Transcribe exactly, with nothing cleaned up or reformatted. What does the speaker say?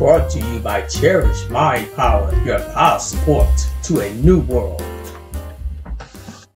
Brought to you by Cherish Mind Power, your power support to a new world.